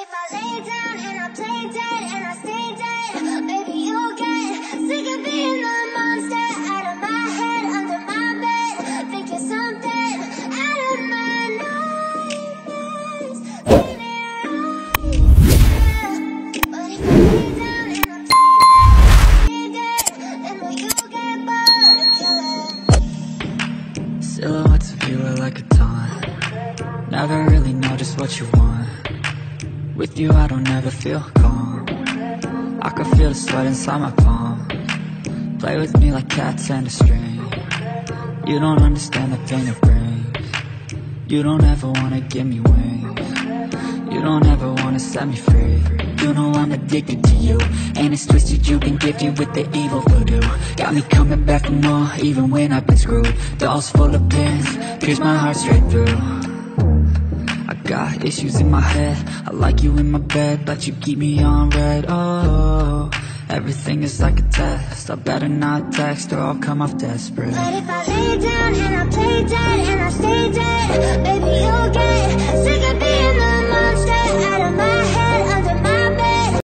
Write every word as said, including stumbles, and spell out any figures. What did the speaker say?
if I lay down and I play dead and I stay dead, maybe you'll get sick of being the monster out of my head, under my bed, thinking something out of my nightmares. Leave me right there. But if I lay down and I play dead, then will you get bored of killing? Silhouettes of you are like a taunt. Never really know just what you want. With you I don't ever feel calm. I can feel the sweat inside my palm. Play with me like cats and a string. You don't understand the pain it brings. You don't ever wanna give me wings. You don't ever wanna set me free. You know I'm addicted to you, and it's twisted, you've been gifted with the evil voodoo. Got me coming back for more, even when I've been screwed. Dolls full of pins, pierce my heart straight through. I got issues in my head, I like you in my bed, but you keep me on red. Oh, everything is like a test, I better not text or I'll come off desperate. But if I lay down and I play dead and I stay dead, baby you'll get